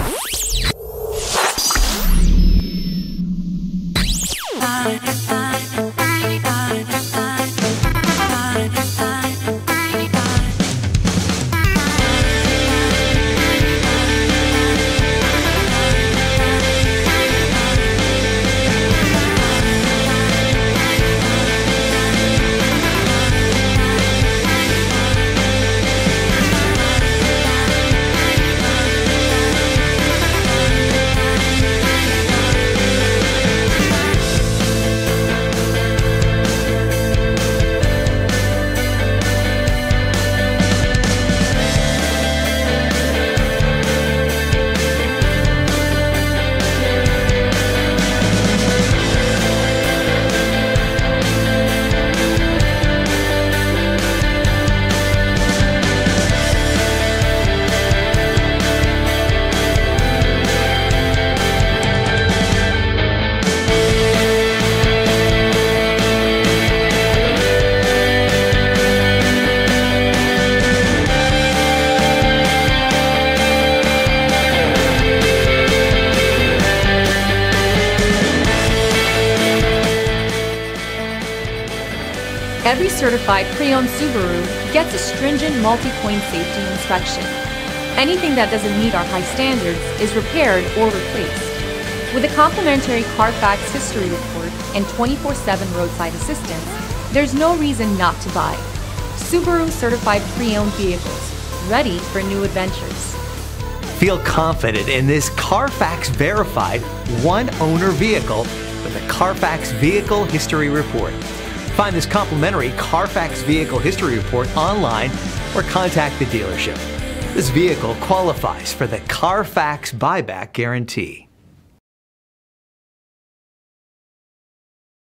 Every certified pre-owned Subaru gets a stringent multi-point safety inspection. Anything that doesn't meet our high standards is repaired or replaced. With a complimentary Carfax history report and 24/7 roadside assistance, there's no reason not to buy. Subaru certified pre-owned vehicles, ready for new adventures. Feel confident in this Carfax verified one-owner vehicle with a Carfax Vehicle History Report. Find this complimentary Carfax Vehicle History Report online or contact the dealership. This vehicle qualifies for the Carfax Buyback Guarantee.